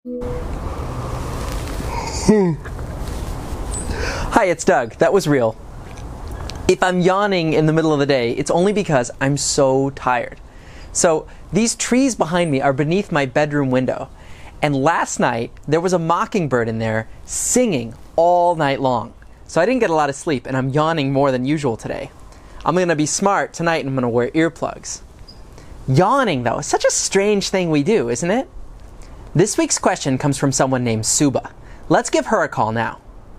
Hi, it's Doug. That was real. If I'm yawning in the middle of the day, it's only because I'm so tired. So these trees behind me are beneath my bedroom window. And last night, there was a mockingbird in there singing all night long. So I didn't get a lot of sleep, and I'm yawning more than usual today. I'm going to be smart tonight, and I'm going to wear earplugs. Yawning, though, is such a strange thing we do, isn't it? This week's question comes from someone named Suba. Let's give her a call now.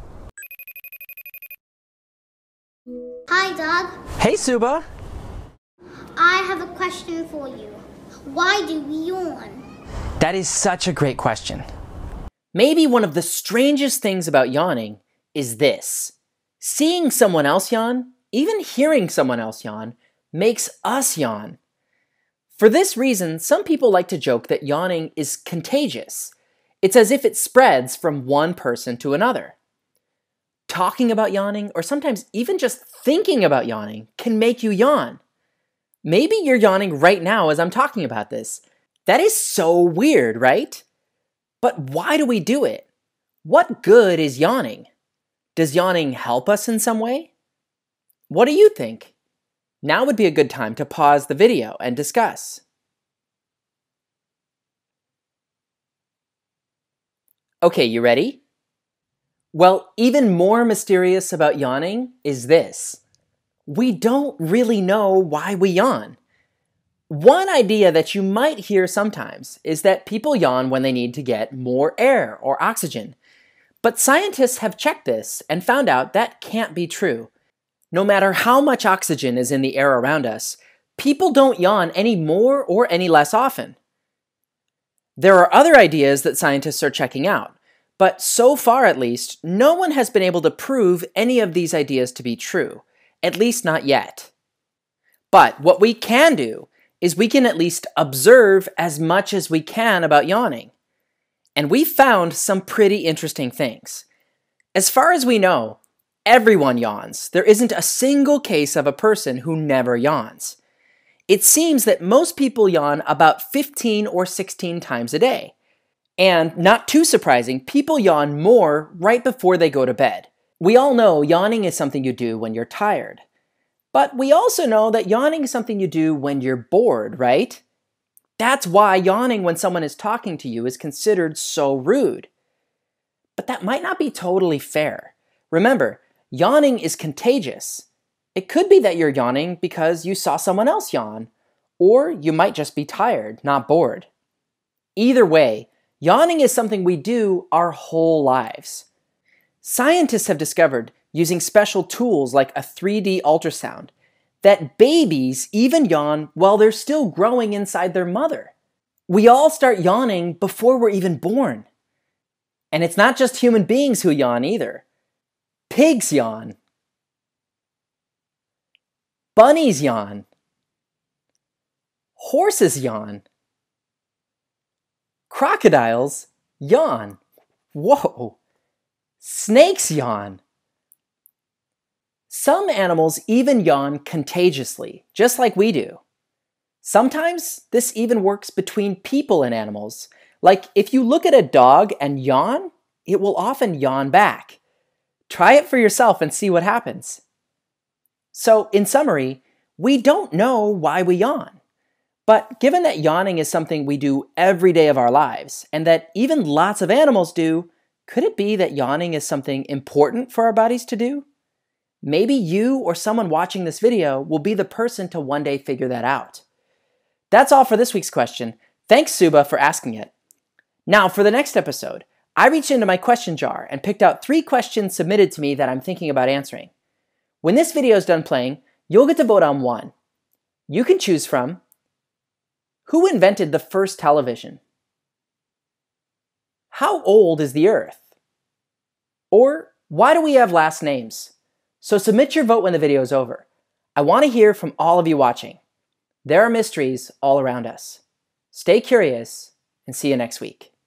Hi, Doug. Hey, Suba. I have a question for you. Why do we yawn? That is such a great question. Maybe one of the strangest things about yawning is this. Seeing someone else yawn, even hearing someone else yawn, makes us yawn. For this reason, some people like to joke that yawning is contagious. It's as if it spreads from one person to another. Talking about yawning, or sometimes even just thinking about yawning, can make you yawn. Maybe you're yawning right now as I'm talking about this. That is so weird, right? But why do we do it? What good is yawning? Does yawning help us in some way? What do you think? Now would be a good time to pause the video and discuss. Okay, you ready? Well, even more mysterious about yawning is this. We don't really know why we yawn. One idea that you might hear sometimes is that people yawn when they need to get more air or oxygen. But scientists have checked this and found out that can't be true. No matter how much oxygen is in the air around us, people don't yawn any more or any less often. There are other ideas that scientists are checking out, but so far at least, no one has been able to prove any of these ideas to be true, at least not yet. But what we can do is we can at least observe as much as we can about yawning. And we found some pretty interesting things. As far as we know, everyone yawns. There isn't a single case of a person who never yawns. It seems that most people yawn about 15 or 16 times a day. And not too surprising, people yawn more right before they go to bed. We all know yawning is something you do when you're tired. But we also know that yawning is something you do when you're bored, right? That's why yawning when someone is talking to you is considered so rude. But that might not be totally fair. Remember, yawning is contagious. It could be that you're yawning because you saw someone else yawn, or you might just be tired, not bored. Either way, yawning is something we do our whole lives. Scientists have discovered, using special tools like a 3D ultrasound, that babies even yawn while they're still growing inside their mother. We all start yawning before we're even born. And it's not just human beings who yawn either. Pigs yawn. Bunnies yawn. Horses yawn. Crocodiles yawn. Whoa! Snakes yawn. Some animals even yawn contagiously, just like we do. Sometimes this even works between people and animals. Like if you look at a dog and yawn, it will often yawn back. Try it for yourself and see what happens. So, in summary, we don't know why we yawn. But given that yawning is something we do every day of our lives, and that even lots of animals do, could it be that yawning is something important for our bodies to do? Maybe you or someone watching this video will be the person to one day figure that out. That's all for this week's question. Thanks, Suba, for asking it. Now, for the next episode, I reached into my question jar and picked out 3 questions submitted to me that I'm thinking about answering. When this video is done playing, you'll get to vote on one. You can choose from: who invented the first television? How old is the Earth? Or why do we have last names? So submit your vote when the video is over. I want to hear from all of you watching. There are mysteries all around us. Stay curious, and see you next week.